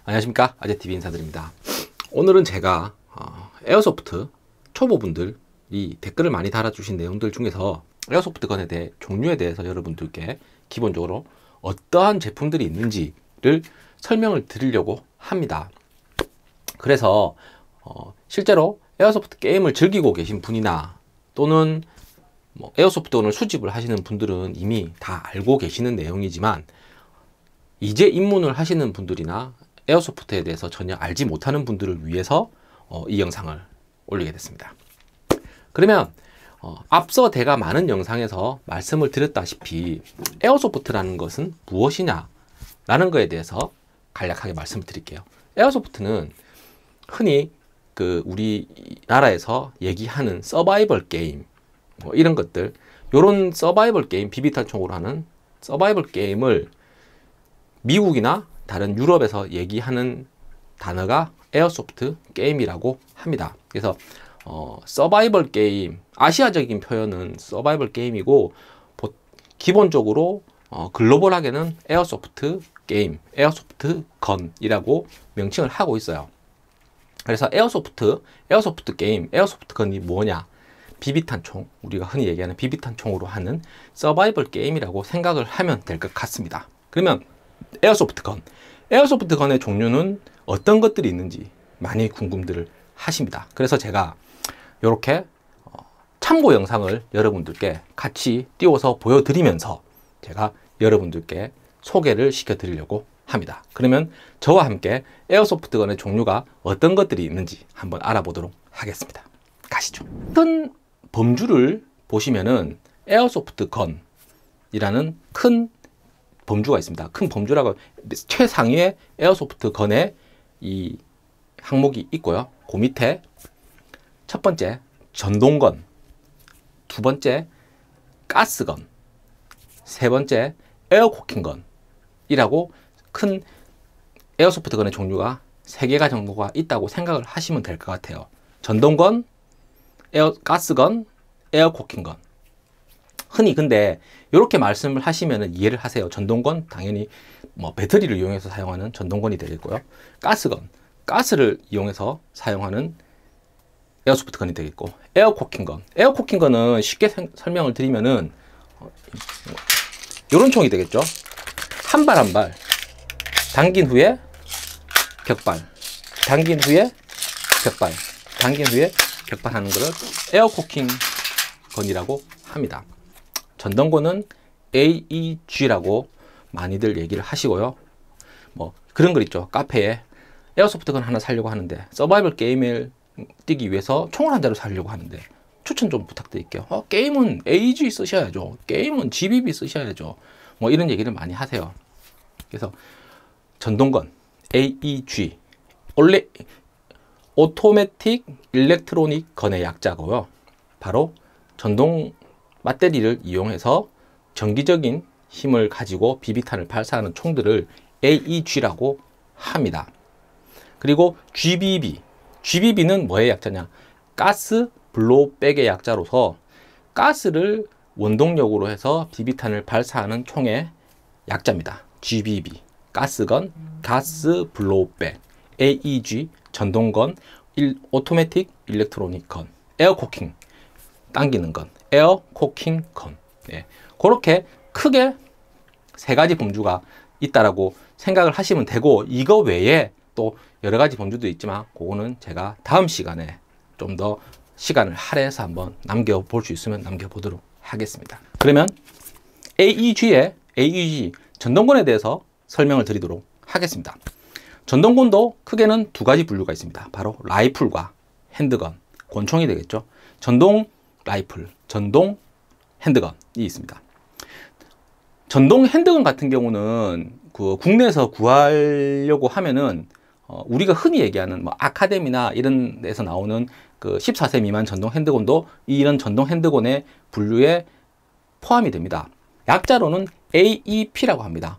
안녕하십니까, 아재TV 인사드립니다. 오늘은 제가 에어소프트 초보분들이 댓글을 많이 달아주신 내용들 중에서 에어소프트 건에 대해 종류에 대해서 여러분들께 기본적으로 어떠한 제품들이 있는지를 설명을 드리려고 합니다. 그래서 실제로 에어소프트 게임을 즐기고 계신 분이나 또는 에어소프트건을 수집을 하시는 분들은 이미 다 알고 계시는 내용이지만, 이제 입문을 하시는 분들이나 에어소프트에 대해서 전혀 알지 못하는 분들을 위해서 이 영상을 올리게 됐습니다. 그러면 앞서 제가 많은 영상에서 말씀을 드렸다시피 에어소프트라는 것은 무엇이냐 라는 것에 대해서 간략하게 말씀을 드릴게요. 에어소프트는 흔히 우리나라에서 얘기하는 서바이벌 게임, 이런 것들, 요런 서바이벌 게임, 비비탄총으로 하는 서바이벌 게임을 미국이나 다른 유럽에서 얘기하는 단어가 에어소프트 게임이라고 합니다. 그래서 서바이벌 게임, 아시아적인 표현은 서바이벌 게임이고, 기본적으로 글로벌하게는 에어소프트 게임, 에어소프트 건이라고 명칭을 하고 있어요. 그래서 에어소프트 게임, 에어소프트 건이 뭐냐? 비비탄총, 우리가 흔히 얘기하는 비비탄총으로 하는 서바이벌 게임이라고 생각을 하면 될 것 같습니다. 그러면 에어소프트 건의 종류는 어떤 것들이 있는지 많이 궁금들을 하십니다. 그래서 제가 이렇게 참고 영상을 여러분들께 같이 띄워서 보여드리면서 제가 여러분들께 소개를 시켜드리려고 합니다. 그러면 저와 함께 에어소프트 건의 종류가 어떤 것들이 있는지 한번 알아보도록 하겠습니다. 가시죠. 큰 범주를 보시면은 에어소프트 건이라는 큰 범주가 있습니다. 큰 범주라고, 최상위의 에어소프트 건의 이 항목이 있고요. 그 밑에 첫 번째 전동건, 두 번째 가스건, 세 번째 에어코킹건이라고 큰 에어소프트 건의 종류가 3개가 정도가 있다고 생각을 하시면 될 것 같아요. 전동건, 가스건, 에어코킹건. 흔히 근데 이렇게 말씀을 하시면 이해를 하세요. 전동건, 당연히 배터리를 이용해서 사용하는 전동건이 되겠고요. 가스건, 가스를 이용해서 사용하는 에어소프트 건이 되겠고, 에어코킹건은 쉽게 설명을 드리면은 이런 총이 되겠죠. 한 발 한 발 당긴 후에 격발, 당긴 후에 격발, 당긴 후에 격발하는 것을 에어코킹건이라고 합니다. 전동건은 AEG라고 많이들 얘기를 하시고요. 그런 거 있죠. 카페에 에어소프트건 하나 사려고 하는데, 서바이벌 게임을 뛰기 위해서 총을 한 자루 사려고 하는데 추천 좀 부탁드릴게요. 게임은 AEG 쓰셔야죠. 게임은 GBB 쓰셔야죠. 이런 얘기를 많이 하세요. 그래서 전동건, AEG, 원래 오토매틱 일렉트로닉 건의 약자고요. 바로 전동 배터리를 이용해서 전기적인 힘을 가지고 비비탄을 발사하는 총들을 AEG라고 합니다. 그리고 GBB는 뭐의 약자냐? 가스 블로우백의 약자로서 가스를 원동력으로 해서 비비탄을 발사하는 총의 약자입니다. GBB, 가스건, 가스 블로우백, AEG, 전동건, 오토매틱 일렉트로닉 건, 에어코킹, 당기는 건, 에어코킹 건. 그렇게 크게 3가지 범주가 있다라고 생각을 하시면 되고, 이거 외에 또 여러 가지 범주도 있지만 그거는 제가 다음 시간에 좀 더 시간을 할애해서 한번 남겨볼 수 있으면 남겨보도록 하겠습니다. 그러면 AEG 전동건에 대해서 설명을 드리도록 하겠습니다. 전동건도 크게는 2가지 분류가 있습니다. 바로 라이플과 핸드건, 권총이 되겠죠. 전동 라이플, 전동 핸드건이 있습니다. 전동 핸드건 같은 경우는 국내에서 구하려고 하면은 우리가 흔히 얘기하는 아카데미나 이런 데서 나오는 14세 미만 전동 핸드건도 이런 전동 핸드건의 분류에 포함이 됩니다. 약자로는 AEP라고 합니다.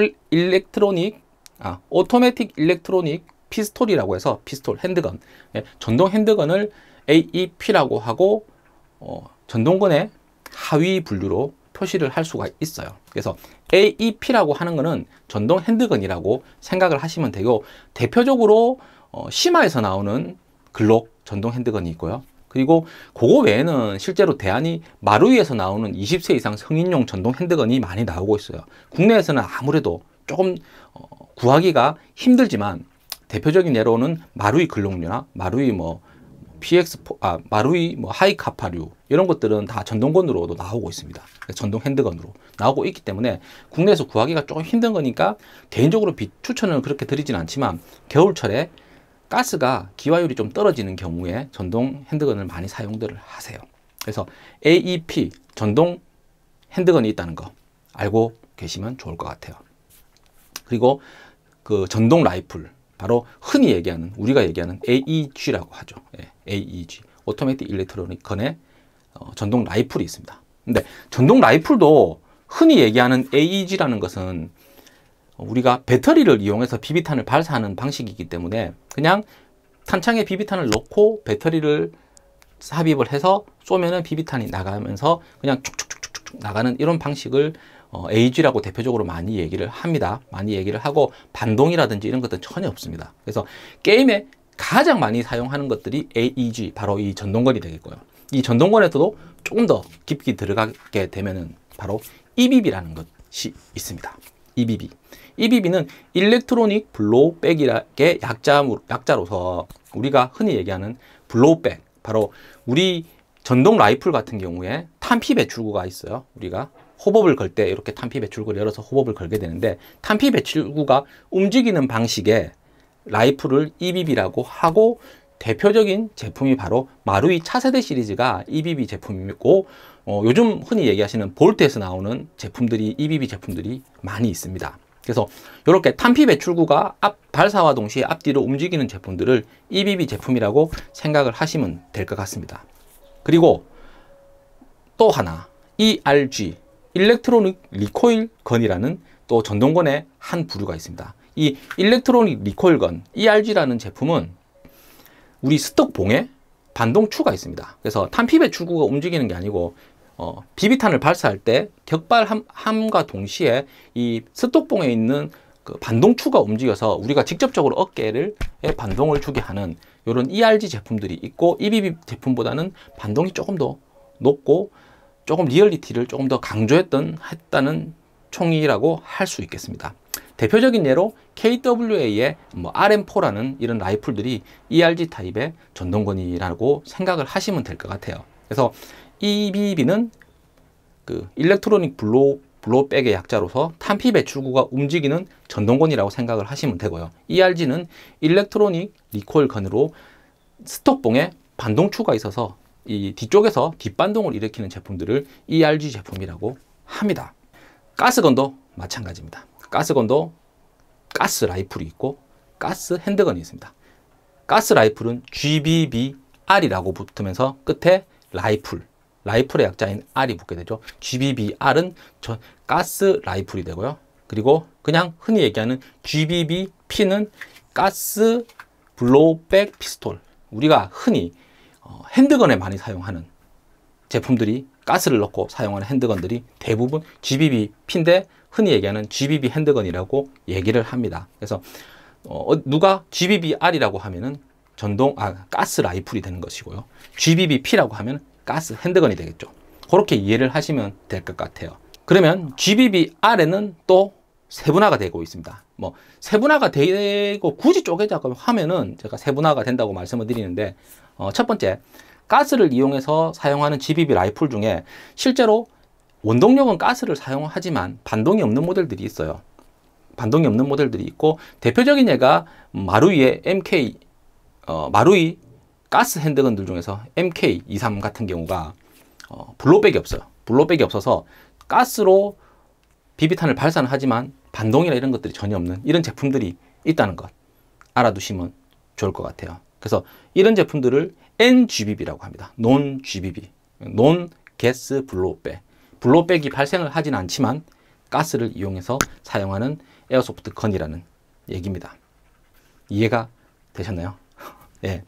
오토매틱 일렉트로닉 피스톨이라고 해서 피스톨 핸드건, 전동 핸드건을 AEP라고 하고 전동건의 하위 분류로 표시를 할 수가 있어요. 그래서 AEP라고 하는 거는 전동 핸드건이라고 생각을 하시면 되고, 대표적으로 시마에서 나오는 글록 전동 핸드건이 있고요. 그리고 그거 외에는 실제로 대안이 마루이에서 나오는 20세 이상 성인용 전동 핸드건이 많이 나오고 있어요. 국내에서는 아무래도 조금 구하기가 힘들지만, 대표적인 예로는 마루이 글록류나 마루이 마루이 하이카파류 이런 것들은 다 전동건으로도 나오고 있습니다. 전동 핸드건으로 나오고 있기 때문에 국내에서 구하기가 조금 힘든 거니까 개인적으로 추천을 그렇게 드리진 않지만, 겨울철에 가스가 기화율이 좀 떨어지는 경우에 전동 핸드건을 많이 사용들을 하세요. 그래서 AEP 전동 핸드건이 있다는 거 알고 계시면 좋을 것 같아요. 그리고 그 전동 라이플, 바로 흔히 얘기하는, 우리가 얘기하는 AEG라고 하죠. 예, AEG, 오토매틱 일렉트로닉 건의 전동 라이플이 있습니다. 근데 전동 라이플도 흔히 얘기하는 AEG라는 것은 우리가 배터리를 이용해서 비비탄을 발사하는 방식이기 때문에 그냥 탄창에 비비탄을 넣고 배터리를 삽입을 해서 쏘면은 비비탄이 나가면서 그냥 쭉쭉쭉쭉 나가는 이런 방식을 AEG라고 대표적으로 많이 얘기를 합니다. 많이 얘기를 하고, 반동이라든지 이런 것들은 전혀 없습니다. 그래서 게임에 가장 많이 사용하는 것들이 AEG, 바로 이 전동건이 되겠고요. 이 전동건에서도 조금 더 깊이 들어가게 되면은 바로 EBB라는 것이 있습니다. EBB. EBB는 일렉트로닉 블로우백이라게 약자로서 우리가 흔히 얘기하는 블로우백, 바로 우리 전동 라이플 같은 경우에 탄피 배출구가 있어요. 우리가 호법을 걸 때 이렇게 탄피 배출구를 열어서 호법을 걸게 되는데, 탄피 배출구가 움직이는 방식의 라이플을 EBB라고 하고, 대표적인 제품이 바로 마루이 차세대 시리즈가 EBB 제품이고, 요즘 흔히 얘기하시는 볼트에서 나오는 제품들이 EBB 제품들이 많이 있습니다. 그래서 이렇게 탄피 배출구가 발사와 동시에 앞뒤로 움직이는 제품들을 EBB 제품이라고 생각을 하시면 될 것 같습니다. 그리고 또 하나, ERG, 일렉트로닉 리코일 건이라는 또 전동건의 한 부류가 있습니다. 이 일렉트로닉 리코일 건, ERG라는 제품은 우리 스톡봉에 반동추가 있습니다. 그래서 탄피 배출구가 움직이는 게 아니고 비비탄을 발사할 때 격발함과 동시에 이 스톡봉에 있는 그 반동추가 움직여서 우리가 직접적으로 어깨에 반동을 주게 하는 이런 ERG 제품들이 있고, EBB 제품보다는 반동이 조금 더 높고 조금 리얼리티를 조금 더 했다는 총이라고 할 수 있겠습니다. 대표적인 예로 KWA의 RM4라는 이런 라이플들이 ERG 타입의 전동건이라고 생각을 하시면 될 것 같아요. 그래서 EBB는 그 일렉트로닉 블로백의 약자로서 탄피 배출구가 움직이는 전동건이라고 생각을 하시면 되고요. ERG는 일렉트로닉 리콜 건으로 스톡봉에 반동추가 있어서 이 뒤쪽에서 뒷반동을 일으키는 제품들을 ERG 제품이라고 합니다. 가스건도 마찬가지입니다. 가스건도 가스 라이플이 있고 가스 핸드건이 있습니다. 가스 라이플은 GBBR이라고 붙으면서 끝에 라이플의 약자인 R이 붙게 되죠. GBBR은 가스 라이플이 되고요. 그리고 그냥 흔히 얘기하는 GBBP는 가스 블로우백 피스톨, 우리가 흔히 핸드건에 많이 사용하는 제품들이, 가스를 넣고 사용하는 핸드건들이 대부분 GBBP인데 흔히 얘기하는 GBB 핸드건이라고 얘기를 합니다. 그래서 누가 GBBR이라고 하면은 가스 라이플이 되는 것이고요. GBBP라고 하면 가스 핸드건이 되겠죠. 그렇게 이해를 하시면 될 것 같아요. 그러면 GBBR에는 또 세분화가 되고 있습니다. 세분화가 되고 굳이 쪼개자고 하면은 제가 세분화가 된다고 말씀을 드리는데, 첫 번째, 가스를 이용해서 사용하는 GBB 라이플 중에 실제로 원동력은 가스를 사용하지만 반동이 없는 모델들이 있어요. 반동이 없는 모델들이 있고, 대표적인 예가 마루이의 마루이 가스 핸드건들 중에서 MK23 같은 경우가 블로백이 없어요. 블로백이 없어서 가스로 비비탄을 발사는 하지만 반동이나 이런 것들이 전혀 없는 이런 제품들이 있다는 것 알아두시면 좋을 것 같아요. 그래서 이런 제품들을 NGBB라고 합니다. Non-GBB, Non-Gas Blowback. 블로백이 발생을 하진 않지만 가스를 이용해서 사용하는 에어소프트 건이라는 얘기입니다. 이해가 되셨나요? 예.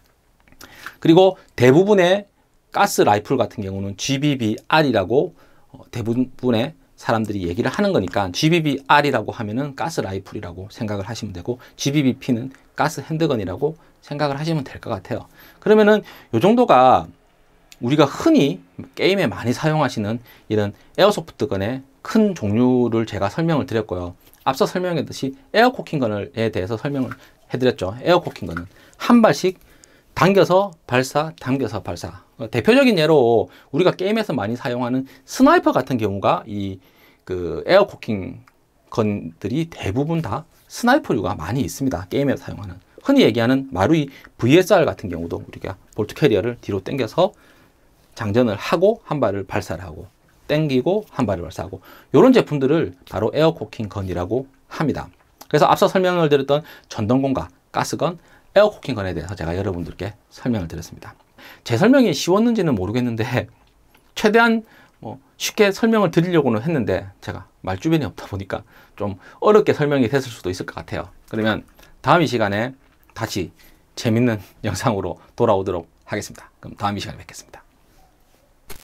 그리고 대부분의 가스 라이플 같은 경우는 GBBR이라고 대부분의 사람들이 얘기를 하는 거니까 GBBR이라고 하면은 가스 라이플이라고 생각을 하시면 되고 GBBP는 가스 핸드건이라고 생각을 하시면 될 것 같아요. 그러면은 요 정도가 우리가 흔히 게임에 많이 사용하시는 이런 에어소프트건의 큰 종류를 제가 설명을 드렸고요. 앞서 설명했듯이 에어코킹건에 대해서 설명을 해드렸죠. 에어코킹건은 한 발씩 당겨서 발사, 당겨서 발사. 대표적인 예로 우리가 게임에서 많이 사용하는 스나이퍼 같은 경우가 이 에어코킹 건들이 대부분 다 스나이퍼류가 많이 있습니다. 게임에서 사용하는. 흔히 얘기하는 마루이 VSR 같은 경우도 우리가 볼트 캐리어를 뒤로 당겨서 장전을 하고 한 발을 발사를 하고 당기고 한 발을 발사하고 이런 제품들을 바로 에어코킹 건이라고 합니다. 그래서 앞서 설명을 드렸던 전동건과 가스건, 에어코킹 건에 대해서 제가 여러분들께 설명을 드렸습니다. 제 설명이 쉬웠는지는 모르겠는데 최대한 쉽게 설명을 드리려고는 했는데 제가 말주변이 없다 보니까 좀 어렵게 설명이 됐을 수도 있을 것 같아요. 그러면 다음 이 시간에 다시 재밌는 영상으로 돌아오도록 하겠습니다. 그럼 다음 이 시간에 뵙겠습니다.